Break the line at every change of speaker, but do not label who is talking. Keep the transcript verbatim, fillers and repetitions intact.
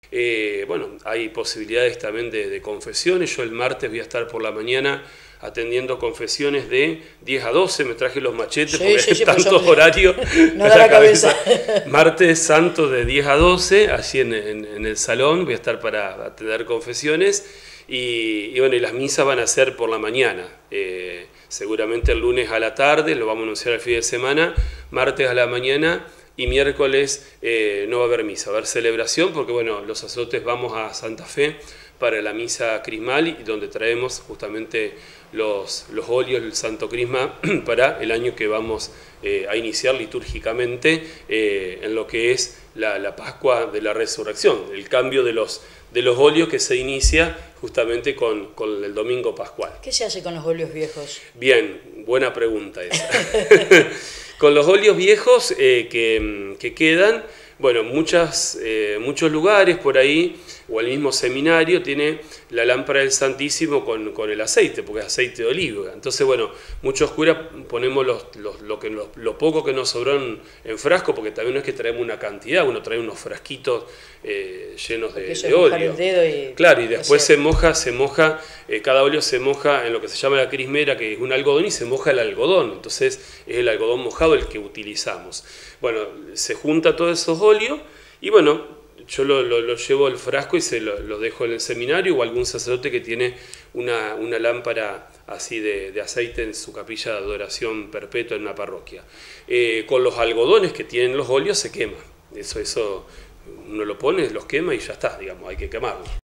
Eh, bueno, hay posibilidades también de, de confesiones. Yo el martes voy a estar por la mañana atendiendo confesiones de diez a doce, me traje los machetes
sí,
porque
sí, sí,
hay tantos horarios.
No da la cabeza. cabeza.
Martes santo de diez a doce, allí en, en, en el salón, voy a estar para atender confesiones y, y bueno, y las misas van a ser por la mañana. Eh, seguramente el lunes a la tarde, lo vamos a anunciar el fin de semana, martes a la mañana y miércoles eh, no va a haber misa, va a haber celebración porque bueno, los sacerdotes vamos a Santa Fe para la misa crismal y donde traemos justamente los, los óleos del Santo Crisma para el año que vamos eh, a iniciar litúrgicamente eh, en lo que es la, la Pascua de la Resurrección, el cambio de los, de los óleos que se inicia justamente con, con el Domingo Pascual.
¿Qué se hace con los óleos viejos?
Bien, buena pregunta esa. Con los óleos viejos eh, que, que quedan, bueno, muchas, eh, muchos lugares por ahí, o el mismo seminario, tiene la lámpara del Santísimo con, con el aceite, porque es aceite de oliva. Entonces, bueno, muchos curas ponemos los, los, lo, que, lo, lo poco que nos sobró en, en frasco, porque también no es que traemos una cantidad, uno trae unos frasquitos eh, llenos de, de óleo.
El dedo y
claro, y después se moja, se moja, eh, cada óleo se moja en lo que se llama la crismera, que es un algodón, y se moja el algodón. Entonces, es el algodón mojado el que utilizamos. Bueno, se junta todos esos óleos y bueno, yo lo, lo, lo llevo al frasco y se lo, lo dejo en el seminario o algún sacerdote que tiene una, una lámpara así de, de aceite en su capilla de adoración perpetua en una parroquia. Eh, con los algodones que tienen los óleos se quema. Eso, eso uno lo pone, los quema y ya está, digamos, hay que quemarlo.